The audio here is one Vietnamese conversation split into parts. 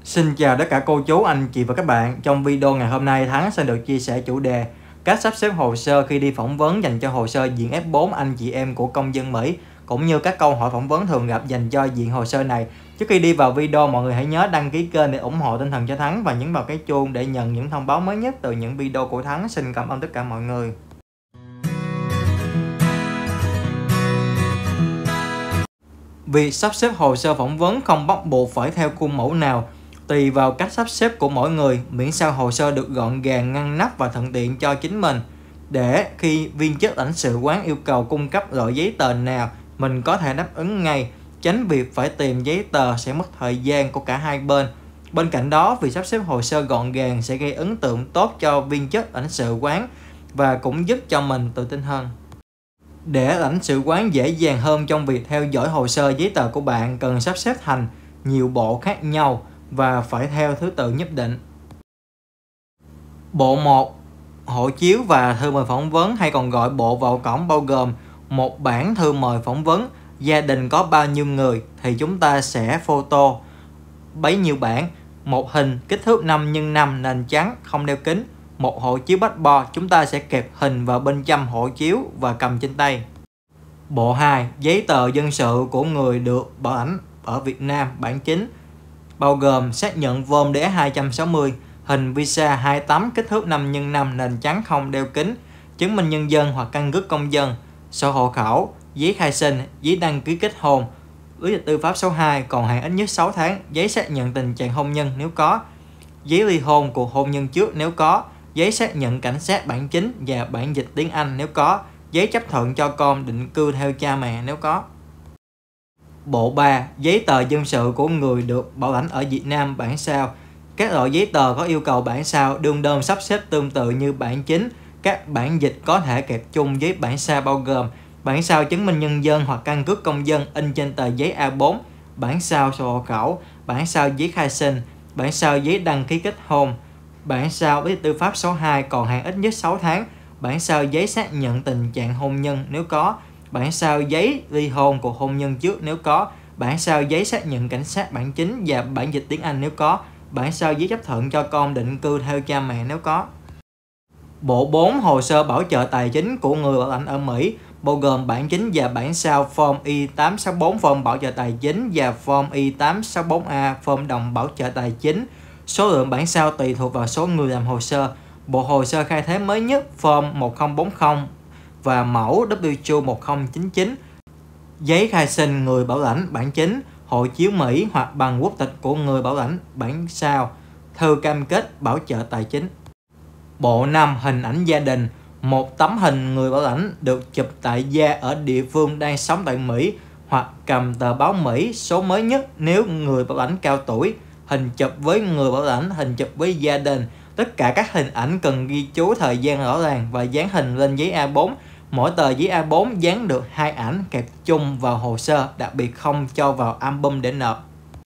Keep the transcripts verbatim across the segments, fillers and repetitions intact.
Xin chào tất cả cô chú, anh chị và các bạn. Trong video ngày hôm nay, Thắng sẽ được chia sẻ chủ đề cách sắp xếp hồ sơ khi đi phỏng vấn dành cho hồ sơ diện F bốn anh chị em của công dân Mỹ, cũng như các câu hỏi phỏng vấn thường gặp dành cho diện hồ sơ này. Trước khi đi vào video, mọi người hãy nhớ đăng ký kênh để ủng hộ tinh thần cho Thắng và nhấn vào cái chuông để nhận những thông báo mới nhất từ những video của Thắng. Xin cảm ơn tất cả mọi người. Việc sắp xếp hồ sơ phỏng vấn không bắt buộc phải theo khuôn mẫu nào, tùy vào cách sắp xếp của mỗi người, miễn sao hồ sơ được gọn gàng, ngăn nắp và thuận tiện cho chính mình. Để khi viên chức lãnh sự quán yêu cầu cung cấp loại giấy tờ nào, mình có thể đáp ứng ngay, tránh việc phải tìm giấy tờ sẽ mất thời gian của cả hai bên. Bên cạnh đó, việc sắp xếp hồ sơ gọn gàng sẽ gây ấn tượng tốt cho viên chức lãnh sự quán và cũng giúp cho mình tự tin hơn. Để lãnh sự quán dễ dàng hơn trong việc theo dõi hồ sơ giấy tờ của bạn, cần sắp xếp thành nhiều bộ khác nhau và phải theo thứ tự nhất định. Bộ một. Hộ chiếu và thư mời phỏng vấn, hay còn gọi bộ vào cổng, bao gồm một bản thư mời phỏng vấn. Gia đình có bao nhiêu người thì chúng ta sẽ photo bấy nhiêu bản. Một hình kích thước năm nhân năm, nền trắng, không đeo kính. Một hộ chiếu passport, chúng ta sẽ kẹp hình vào bên trong hộ chiếu và cầm trên tay. Bộ hai. Giấy tờ dân sự của người được bảo lãnh ở Việt Nam, bản chính, bao gồm xác nhận vôm đế hai trăm sáu mươi, hình visa hai mươi tám kích thước năm nhân năm, nền trắng, không đeo kính, chứng minh nhân dân hoặc căn cước công dân, sổ hộ khẩu, giấy khai sinh, giấy đăng ký kết hôn, lý lịch tư pháp số hai còn hạn ít nhất sáu tháng, giấy xác nhận tình trạng hôn nhân nếu có, giấy ly hôn cuộc hôn nhân trước nếu có, giấy xác nhận cảnh sát bản chính và bản dịch tiếng Anh nếu có, giấy chấp thuận cho con định cư theo cha mẹ nếu có. Bộ ba. Giấy tờ dân sự của người được bảo lãnh ở Việt Nam, bản sao. Các loại giấy tờ có yêu cầu bản sao đương đơn sắp xếp tương tự như bản chính. Các bản dịch có thể kẹp chung với bản sao bao gồm bản sao chứng minh nhân dân hoặc căn cước công dân in trên tờ giấy A bốn, bản sao sổ hộ khẩu, bản sao giấy khai sinh, bản sao giấy đăng ký kết hôn, bản sao lý lịch tư pháp số hai còn hạn ít nhất sáu tháng, bản sao giấy xác nhận tình trạng hôn nhân nếu có, bản sao giấy ly hôn cuộc hôn nhân trước nếu có, bản sao giấy xác nhận cảnh sát bản chính và bản dịch tiếng Anh nếu có, bản sao giấy chấp thuận cho con định cư theo cha mẹ nếu có. Bộ bốn. Hồ sơ bảo trợ tài chính của người bảo lãnh ở Mỹ, bao gồm bản chính và bản sao form I tám sáu bốn form bảo trợ tài chính và form I tám sáu bốn A form đồng bảo trợ tài chính. Số lượng bản sao tùy thuộc vào số người làm hồ sơ. Bộ hồ sơ khai thuế mới nhất form một không bốn không và mẫu W two một không chín chín. Giấy khai sinh người bảo lãnh, bản chính, hộ chiếu Mỹ hoặc bằng quốc tịch của người bảo lãnh, bản sao, thư cam kết bảo trợ tài chính. Bộ năm. Hình ảnh gia đình. Một tấm hình người bảo lãnh được chụp tại gia ở địa phương đang sống tại Mỹ hoặc cầm tờ báo Mỹ số mới nhất nếu người bảo lãnh cao tuổi. Hình chụp với người bảo lãnh, hình chụp với gia đình. Tất cả các hình ảnh cần ghi chú thời gian rõ ràng và dán hình lên giấy A bốn. Mỗi tờ giấy A bốn dán được hai ảnh kẹp chung vào hồ sơ, đặc biệt không cho vào album để nộp.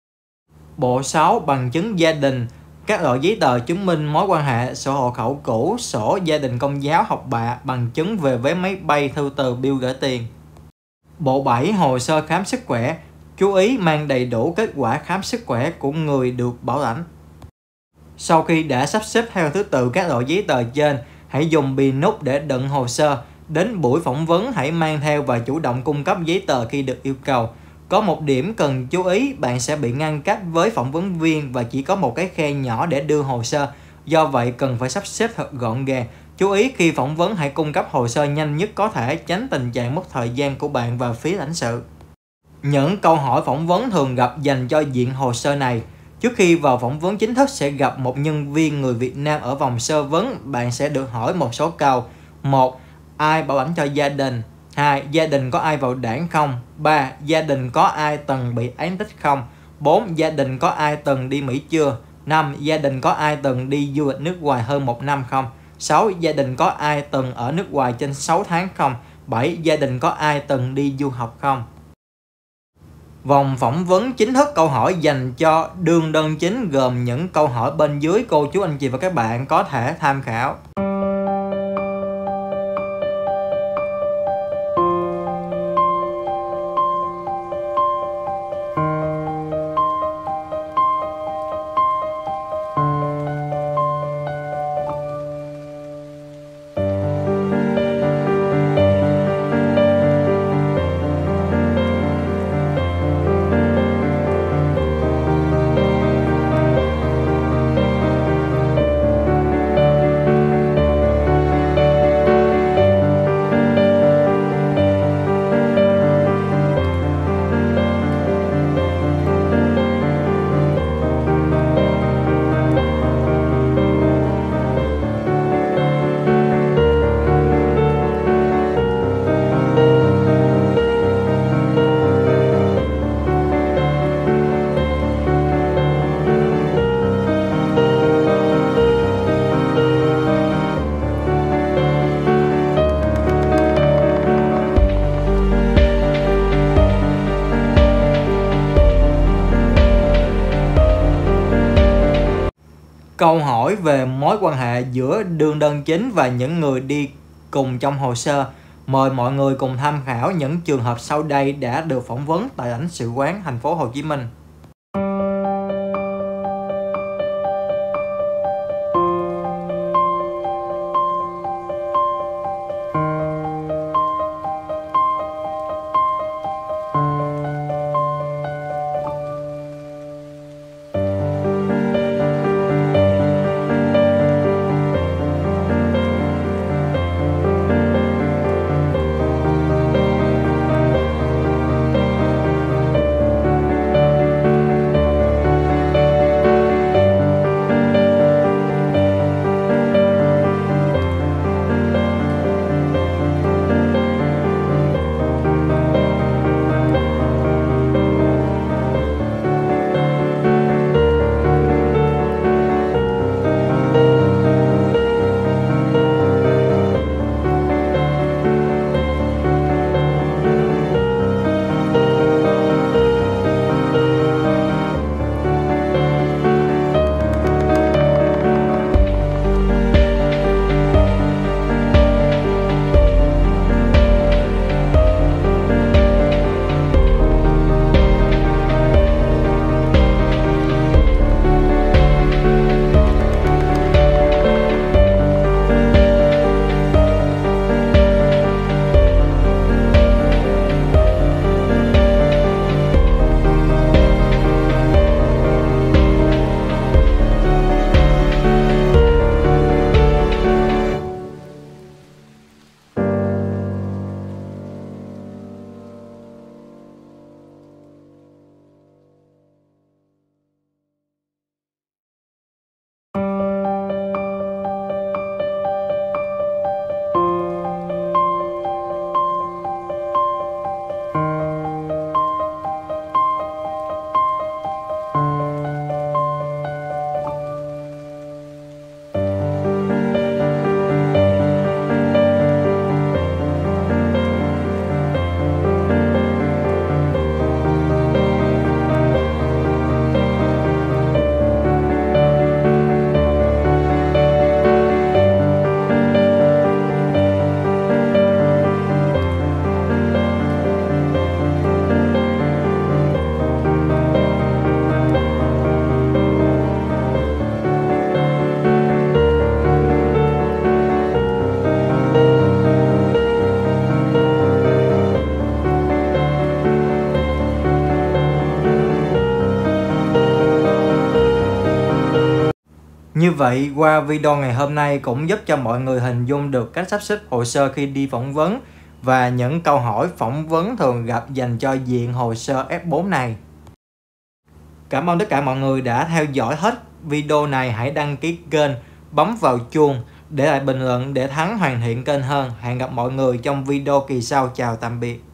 Bộ sáu. Bằng chứng gia đình. Các loại giấy tờ chứng minh mối quan hệ, sổ hộ khẩu cũ, sổ gia đình công giáo học bạ, bằng chứng về vé máy bay, thư từ, bill gửi tiền. Bộ bảy. Hồ sơ khám sức khỏe. Chú ý mang đầy đủ kết quả khám sức khỏe của người được bảo lãnh. Sau khi đã sắp xếp theo thứ tự các loại giấy tờ trên, hãy dùng bì nút để đựng hồ sơ. Đến buổi phỏng vấn, hãy mang theo và chủ động cung cấp giấy tờ khi được yêu cầu. Có một điểm cần chú ý, bạn sẽ bị ngăn cách với phỏng vấn viên và chỉ có một cái khe nhỏ để đưa hồ sơ. Do vậy, cần phải sắp xếp thật gọn gàng. Chú ý khi phỏng vấn hãy cung cấp hồ sơ nhanh nhất có thể, tránh tình trạng mất thời gian của bạn và phía lãnh sự. Những câu hỏi phỏng vấn thường gặp dành cho diện hồ sơ này. Trước khi vào phỏng vấn chính thức sẽ gặp một nhân viên người Việt Nam ở vòng sơ vấn, bạn sẽ được hỏi một số câu. một. Ai bảo lãnh cho gia đình? hai. Gia đình có ai vào đảng không? ba. Gia đình có ai từng bị án tích không? bốn. Gia đình có ai từng đi Mỹ chưa? năm. Gia đình có ai từng đi du lịch nước ngoài hơn một năm không? sáu. Gia đình có ai từng ở nước ngoài trên sáu tháng không? bảy. Gia đình có ai từng đi du học không? Vòng phỏng vấn chính thức, câu hỏi dành cho đương đơn chính gồm những câu hỏi bên dưới, cô chú anh chị và các bạn có thể tham khảo. Câu hỏi về mối quan hệ giữa đương đơn chính và những người đi cùng trong hồ sơ. Mời mọi người cùng tham khảo những trường hợp sau đây đã được phỏng vấn tại lãnh sự quán thành phố Hồ Chí Minh. Như vậy, qua video ngày hôm nay cũng giúp cho mọi người hình dung được cách sắp xếp hồ sơ khi đi phỏng vấn và những câu hỏi phỏng vấn thường gặp dành cho diện hồ sơ F bốn này. Cảm ơn tất cả mọi người đã theo dõi hết video này. Hãy đăng ký kênh, bấm vào chuông, để lại bình luận để Thắng hoàn thiện kênh hơn. Hẹn gặp mọi người trong video kỳ sau. Chào tạm biệt.